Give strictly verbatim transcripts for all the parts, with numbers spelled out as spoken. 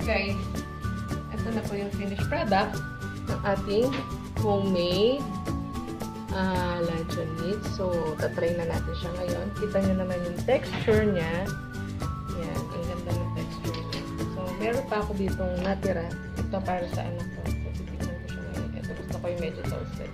guys, ito na po yung finished product ng ating homemade uh, luncheon meat. So, tatry na natin siya ngayon. Kita nyo naman yung texture niya. Yan, ang ganda ng texture niya. So, meron pa ako ditong natira. Ito para sa anak ko. So, titignan ko siya ngayon. Ito, gusto ko yung medyo toasted.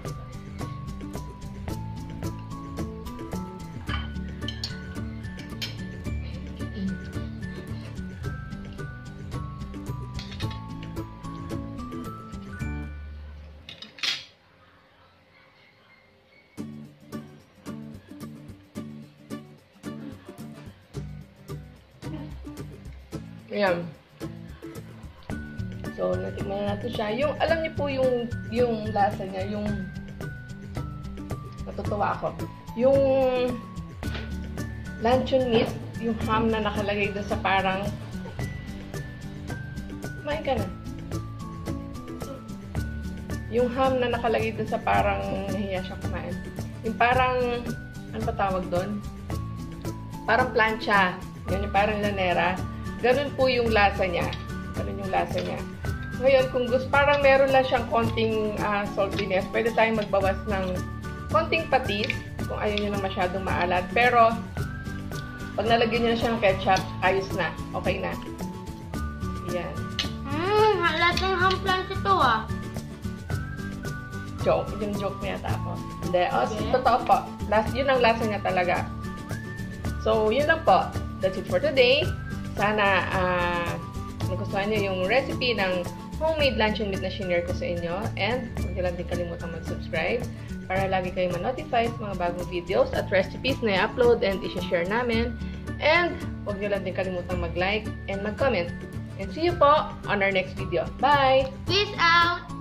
Ayan. So, natikman na natin siya. Yung, alam niyo po yung, yung lasa niya, yung, natutuwa ako. Yung luncheon meat, yung ham na nakalagay doon sa parang, kumain ka na. Yung ham na nakalagay doon sa parang, nahiya siya kumain. Yung parang, ano pa tawag doon? Parang plancha. Yan yung parang lanera. Ganun po yung lasa niya. Ganun yung lasa niya. Ngayon, kung gusto, parang meron lang siyang konting uh, saltiness, pwede tayong magbawas ng konting patis, kung ayaw nyo na masyadong maalat. Pero, pag nalagyan nyo na siya ng ketchup, ayos na. Okay na. Yan. Mmm, halat ng hamplan ito ah. Joke. Yung joke niya ako. Hindi. O, Okay. totoo po. Last, yun ang lasa niya talaga. So, yun lang po. That's it for today. Sana uh, nagustuhan nyo yung recipe ng homemade luncheon meat na shinare ko sa inyo. And huwag nyo lang din kalimutan mag-subscribe para lagi kayo ma-notify sa mga bagong videos at recipes na i-upload and i-share namin. And huwag nyo lang din kalimutan mag-like and mag-comment. And see you po on our next video. Bye! Peace out!